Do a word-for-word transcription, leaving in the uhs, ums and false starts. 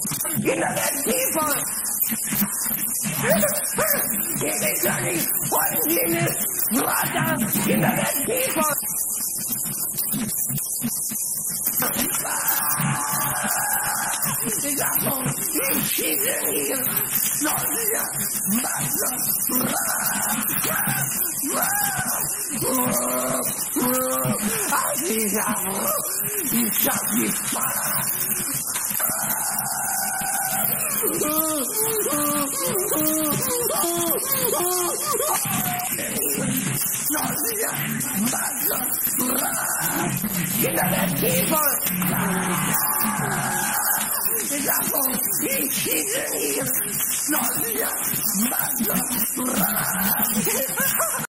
你那个地方，你在这里欢迎你，我的你那个地方。然后你骑着你老子呀，慢着，啊！你家伙，你上去吧！老子呀，慢着，你那个地方。然后你骑着你老子呀，慢着。